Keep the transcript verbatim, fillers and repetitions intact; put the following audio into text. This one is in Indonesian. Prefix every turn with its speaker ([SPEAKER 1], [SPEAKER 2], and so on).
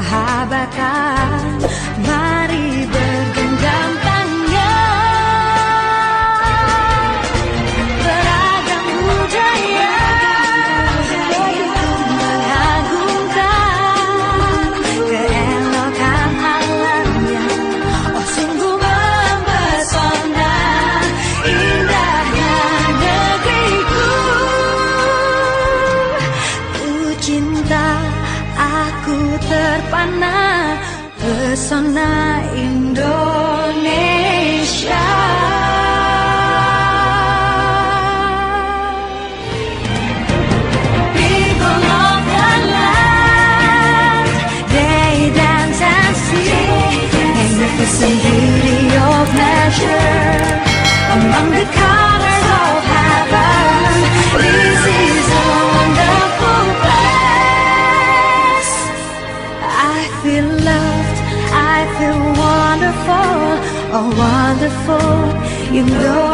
[SPEAKER 1] persahabatan. Mari bergenggam tangan, beragam budaya mengagungkan keelokan alamnya. Oh sungguh mempesona indahnya negeriku. Ku cinta, aku terpana pesona Indonesia. People of the land, they dance and sing, magnificent beauty of nature among the colors of heaven. This is a wonderful place. I feel loved, I feel wonderful, oh wonderful, you know.